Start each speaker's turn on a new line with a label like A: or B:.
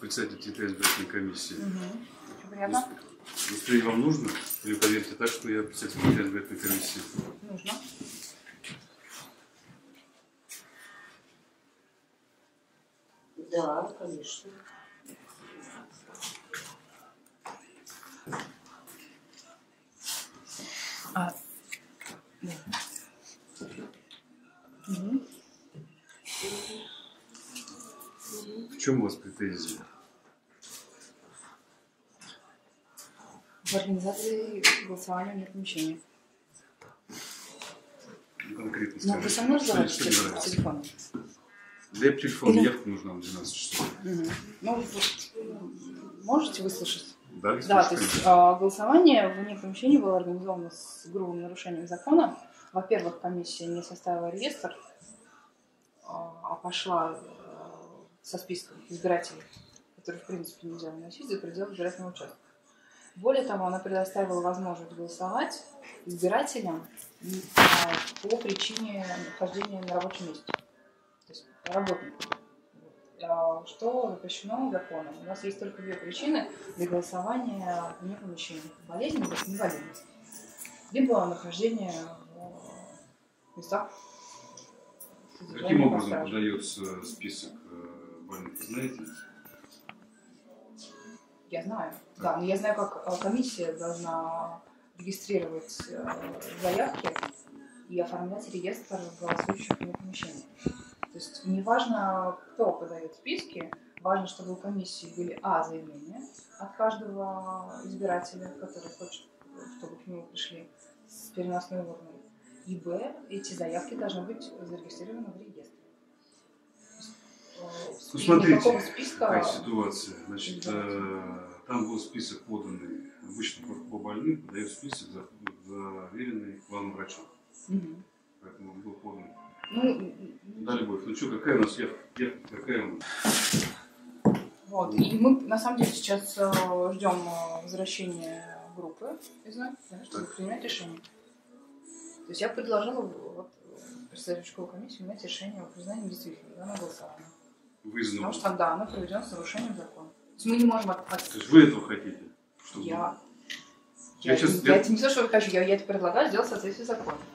A: председатель территориальной избирательной комиссии.
B: Приятно.
A: Удостоверение вам нужно? Или поверьте так, что я председатель территориальной избирательной комиссии?
B: Нужно.
C: Да, конечно.
B: Да.
A: В чем у вас претензии?
B: В организации голосования вне помещения.
A: Конкретно
B: Ну, вы со мной разговариваете
A: что
B: по телефону?
A: Для телефона явка нужна в 12 часов.
B: Ну, вот, можете выслушать?
A: Да,
B: Да, то есть голосование вне помещения было организовано с грубым нарушением закона. Во-первых, комиссия не составила реестр, а пошла со списком избирателей, которые, в принципе, нельзя выносить за пределы избирательного участка. Более того, она предоставила возможность голосовать избирателям по причине нахождения на рабочем месте, то есть работникам. Что запрещено законом. У нас есть только две причины для голосования вне помещения. Болезнь или инвалидность. Либо нахождение в местах.
A: Каким образом подается список больных, вы знаете?
B: Я знаю. Да, но я знаю, как комиссия должна регистрировать заявки и оформлять реестр голосующих вне помещения. То есть не важно, кто подает списки, важно, чтобы у комиссии были заявления от каждого избирателя, который хочет, чтобы к нему пришли с переносной урной, и эти заявки должны быть зарегистрированы в реестре.
A: Ну, смотрите,
B: списка
A: какая ситуация. Значит, там был список поданный, обычно по больным подает список, заверенный главным врачом. Поэтому был подан. Да, Любовь, ну что, какая у нас явка? Какая у нас?
B: Вот. И мы, на самом деле, сейчас ждем возвращения группы, чтобы принять решение. То есть я предложила представителю школы комиссии принять решение о признании действительно данного голосования. Потому что оно проведено с нарушением закона. То есть мы не можем
A: То есть вы этого хотите?
B: Я это не то, что я хочу, я это предлагаю сделать в соответствии с законом.